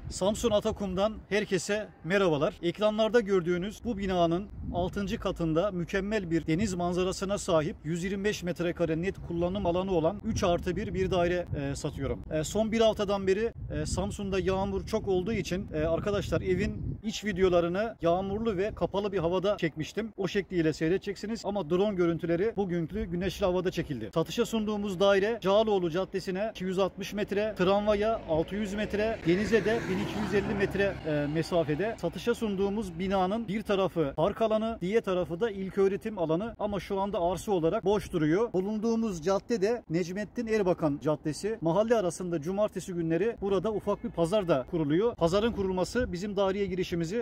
Samsun Atakum'dan herkese merhabalar. Ekranlarda gördüğünüz bu binanın 6. katında mükemmel bir deniz manzarasına sahip 125 metrekare net kullanım alanı olan 3+1 bir daire satıyorum. Son bir haftadan beri Samsun'da yağmur çok olduğu için arkadaşlar evin iç videolarını yağmurlu ve kapalı bir havada çekmiştim. O şekliyle seyredeceksiniz ama drone görüntüleri bugünkü güneşli havada çekildi. Satışa sunduğumuz daire Cağaloğlu Caddesi'ne 260 metre, tramvaya 600 metre, denize de 1250 metre mesafede. Satışa sunduğumuz binanın bir tarafı park alanı, diğer tarafı da ilköğretim alanı ama şu anda arsa olarak boş duruyor. Bulunduğumuz cadde de Necmettin Erbakan Caddesi. Mahalle arasında cumartesi günleri burada ufak bir pazar da kuruluyor. Pazarın kurulması bizim daireye girişimizi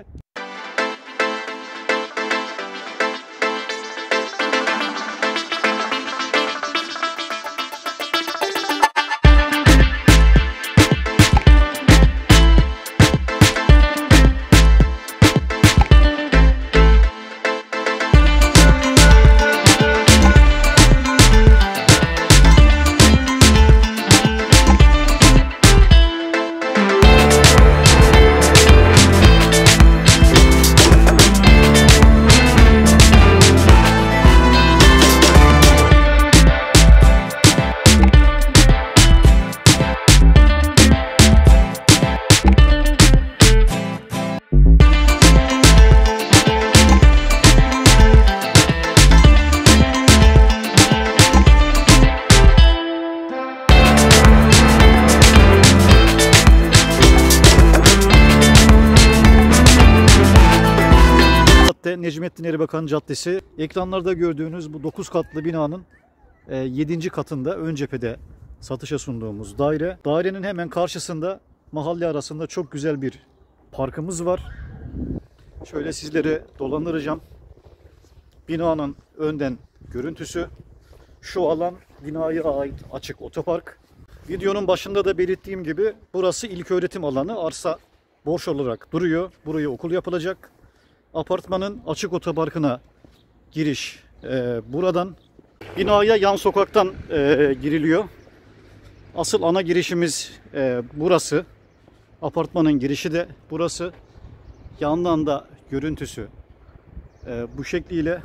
Necmettin Erbakan Caddesi. Ekranlarda gördüğünüz bu 9 katlı binanın 7. katında ön cephede satışa sunduğumuz daire. Dairenin hemen karşısında mahalle arasında çok güzel bir parkımız var. Şöyle sizlere dolandıracağım. Binanın önden görüntüsü. Şu alan binaya ait açık otopark. Videonun başında da belirttiğim gibi burası ilköğretim alanı. Arsa boş olarak duruyor. Buraya okul yapılacak. Apartmanın açık otoparkına giriş buradan. Binaya yan sokaktan giriliyor. Asıl ana girişimiz burası. Apartmanın girişi de burası. Yandan da görüntüsü bu şekliyle.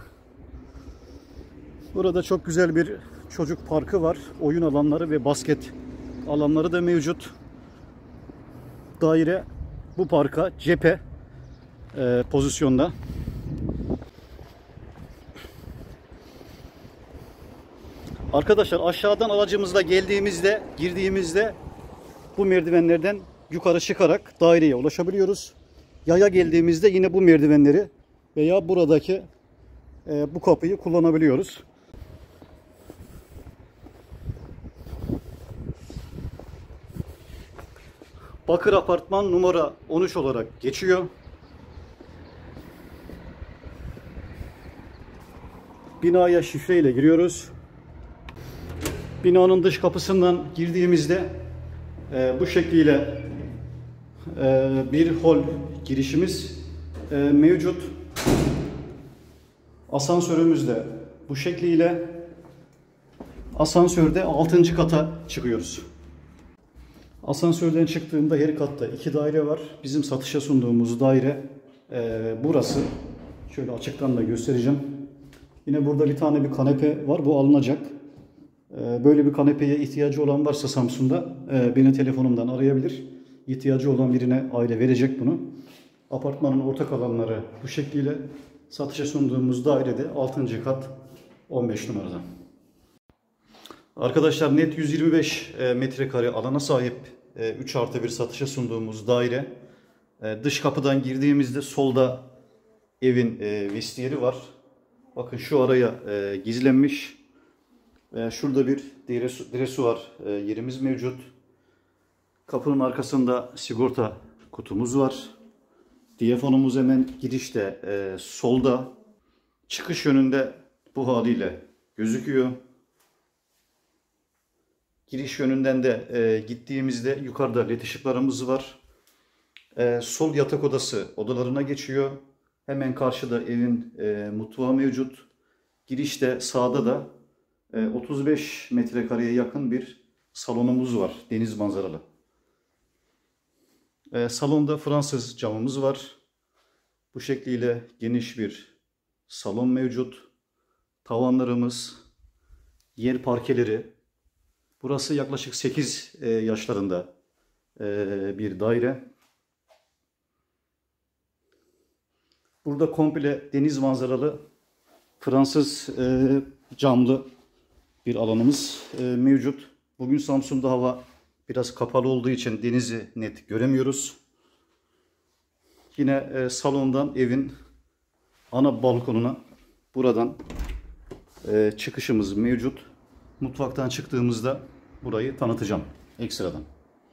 Burada çok güzel bir çocuk parkı var. Oyun alanları ve basket alanları da mevcut. Daire bu parka cephe pozisyonda. Arkadaşlar aşağıdan aracımızla girdiğimizde bu merdivenlerden yukarı çıkarak daireye ulaşabiliyoruz. Yaya geldiğimizde yine bu merdivenleri veya buradaki bu kapıyı kullanabiliyoruz. Bakır Apartman numara 13 olarak geçiyor. Binaya şifreyle giriyoruz. Binanın dış kapısından girdiğimizde bu şekliyle bir hol girişimiz mevcut. Asansörümüz de bu şekliyle. Asansörde 6. kata çıkıyoruz. Asansörden çıktığımda her katta 2 daire var. Bizim satışa sunduğumuz daire burası. Şöyle açıktan da göstereceğim. Yine burada bir tane bir kanepe var. Bu alınacak. Böyle bir kanepeye ihtiyacı olan varsa Samsun'da beni telefonumdan arayabilir. İhtiyacı olan birine aile verecek bunu. Apartmanın ortak alanları bu şekliyle. Satışa sunduğumuz dairede 6. kat 15 numarada. Arkadaşlar net 125 metrekare alana sahip 3+1 satışa sunduğumuz daire. Dış kapıdan girdiğimizde solda evin vestiyeri var. Bakın şu araya gizlenmiş. Şurada bir dresuar yerimiz mevcut. Kapının arkasında sigorta kutumuz var. Diyafonumuz hemen girişte solda. Çıkış yönünde bu haliyle gözüküyor. Giriş yönünden de gittiğimizde yukarıda led ışıklarımız var. Sol yatak odası odalarına geçiyor. Hemen karşıda evin mutfağı mevcut. Girişte sağda da 35 metrekareye yakın bir salonumuz var. Deniz manzaralı. Salonda Fransız camımız var. Bu şekliyle geniş bir salon mevcut. Tavanlarımız, yer parkeleri. Burası yaklaşık 8 yaşlarında bir daire. Burada komple deniz manzaralı Fransız camlı bir alanımız mevcut. Bugün Samsun'da hava biraz kapalı olduğu için denizi net göremiyoruz. Yine salondan evin ana balkonuna buradan çıkışımız mevcut. Mutfaktan çıktığımızda burayı tanıtacağım ekstradan.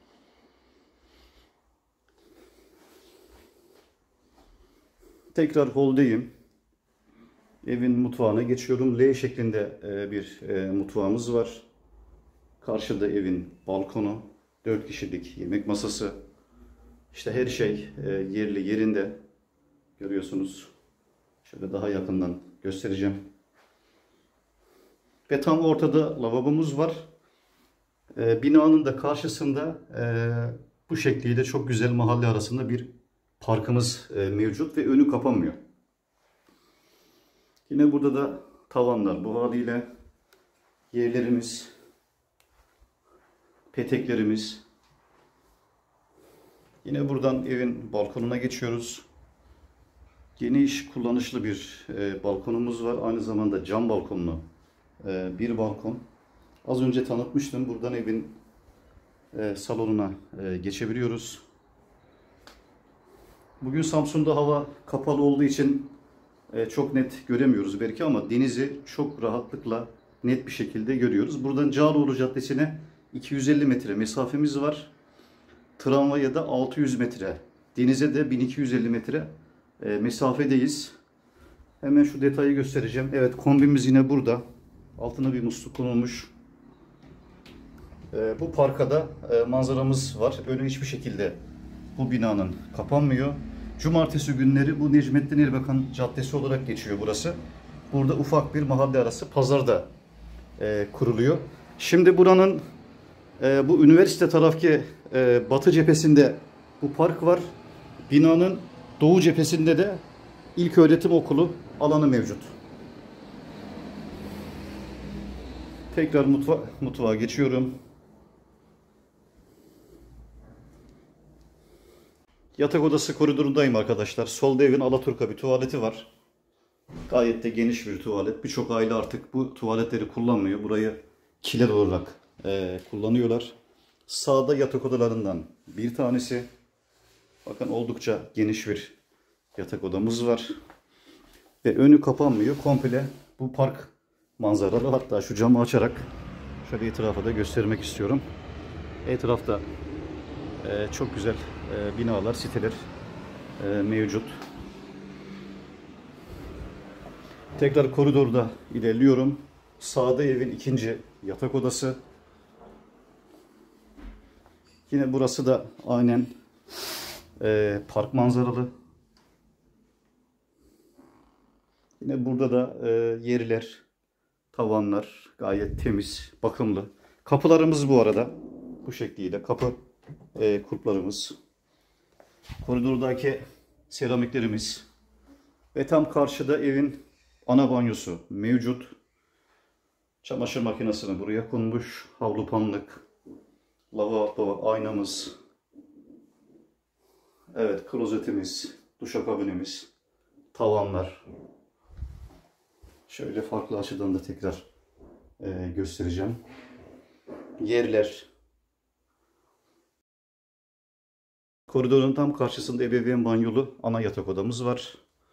Tekrar holdeyim. Evin mutfağına geçiyorum. L şeklinde bir mutfağımız var. Karşıda evin balkonu, 4 kişilik yemek masası. İşte her şey yerli yerinde. Görüyorsunuz. Şöyle daha yakından göstereceğim. Ve tam ortada lavabomuz var. Binanın da karşısında bu şekliyle çok güzel mahalle arasında bir parkımız mevcut ve önü kapanmıyor. Yine burada da tavanlar bu haliyle, yerlerimiz, peteklerimiz. Yine buradan evin balkonuna geçiyoruz. Geniş, kullanışlı bir balkonumuz var. Aynı zamanda cam balkonlu bir balkon. Az önce tanıtmıştım. Buradan evin salonuna geçebiliyoruz. Bugün Samsun'da hava kapalı olduğu için çok net göremiyoruz belki ama denizi çok rahatlıkla net bir şekilde görüyoruz. Buradan Cağaloğlu Caddesi'ne 250 metre mesafemiz var. Tramvaya da 600 metre. Denize de 1250 metre mesafedeyiz. Hemen şu detayı göstereceğim. Evet, kombimiz yine burada. Altına bir musluk konulmuş. Bu parkada manzaramız var. Önü hiçbir şekilde bu binanın kapanmıyor. Cumartesi günleri bu Necmettin Erbakan Caddesi olarak geçiyor burası. Burada ufak bir mahalle arası pazar da kuruluyor. Şimdi buranın bu üniversite taraftaki batı cephesinde bu park var. Binanın doğu cephesinde de ilköğretim okulu alanı mevcut. Tekrar mutfağa geçiyorum. Yatak odası koridorundayım arkadaşlar. Solda evin alaturka bir tuvaleti var. Gayet de geniş bir tuvalet. Birçok aile artık bu tuvaletleri kullanmıyor. Burayı kiler olarak kullanıyorlar. Sağda yatak odalarından bir tanesi. Bakın oldukça geniş bir yatak odamız var. Ve önü kapanmıyor. Komple bu park manzaralı. Hatta şu camı açarak şöyle etrafa da göstermek istiyorum. Etrafta çok güzel binalar, siteler mevcut. Tekrar koridorda ilerliyorum. Sağda evin ikinci yatak odası. Yine burası da aynen park manzaralı. Yine burada da yerler, tavanlar gayet temiz, bakımlı. Kapılarımız bu arada bu şekliyle kapı kulplarımız. Koridordaki seramiklerimiz ve tam karşıda evin ana banyosu mevcut. Çamaşır makinesini buraya konmuş. Havlu panlık, lavabo, aynamız. Evet, klozetimiz, duşakabinimiz, tavanlar. Şöyle farklı açıdan da tekrar göstereceğim. Yerler. Koridorun tam karşısında ebeveyn banyolu ana yatak odamız var.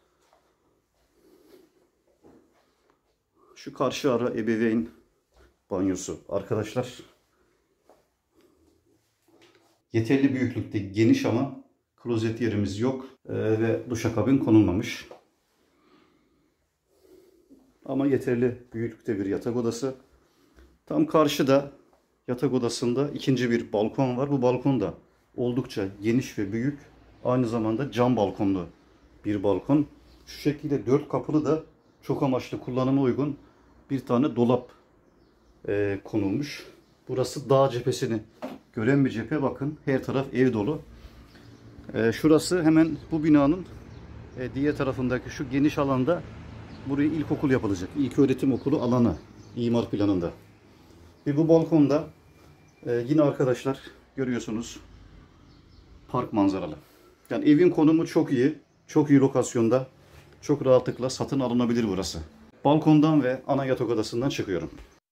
Şu karşı ara ebeveyn banyosu arkadaşlar. Yeterli büyüklükte geniş ama klozet yerimiz yok ve duşakabin konulmamış. Ama yeterli büyüklükte bir yatak odası. Tam karşıda yatak odasında ikinci bir balkon var. Bu balkon da oldukça geniş ve büyük. Aynı zamanda cam balkonlu bir balkon. Şu şekilde 4 kapılı da çok amaçlı kullanıma uygun bir tane dolap konulmuş. Burası dağ cephesini gören bir cephe. Bakın her taraf ev dolu. Şurası hemen bu binanın diğer tarafındaki şu geniş alanda buraya ilkokul yapılacak. İlköğretim okulu alanı imar planında. Ve bu balkonda yine arkadaşlar görüyorsunuz park manzaralı. Yani evin konumu çok iyi. Çok iyi lokasyonda. Çok rahatlıkla satın alınabilir burası. Balkondan ve ana yatak odasından çıkıyorum.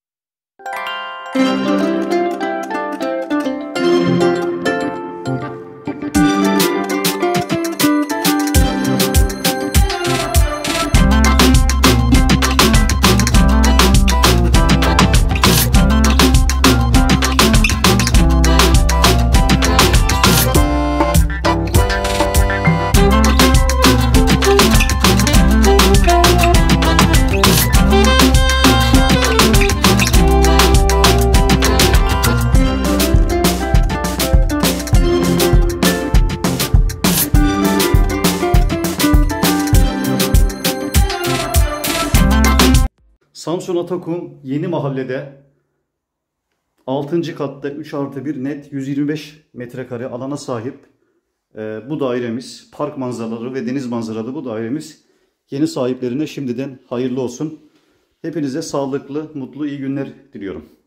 Samsun Atakum Yeni Mahalle'de 6. katta 3+1 net 125 metrekare alana sahip bu dairemiz, park manzaralı ve deniz manzaralı bu dairemiz yeni sahiplerine şimdiden hayırlı olsun. Hepinize sağlıklı, mutlu, iyi günler diliyorum.